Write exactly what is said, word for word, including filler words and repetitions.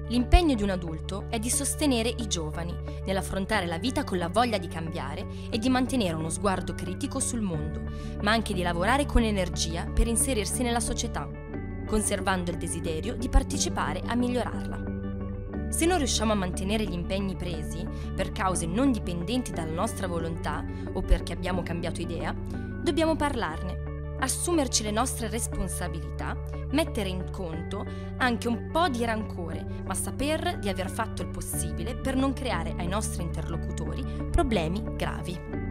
L'impegno di un adulto è di sostenere i giovani nell'affrontare la vita con la voglia di cambiare e di mantenere uno sguardo critico sul mondo, ma anche di lavorare con energia per inserirsi nella società, conservando il desiderio di partecipare a migliorarla. Se non riusciamo a mantenere gli impegni presi per cause non dipendenti dalla nostra volontà o perché abbiamo cambiato idea, dobbiamo parlarne, assumerci le nostre responsabilità, mettere in conto anche un po' di rancore, ma saper di aver fatto il possibile per non creare ai nostri interlocutori problemi gravi.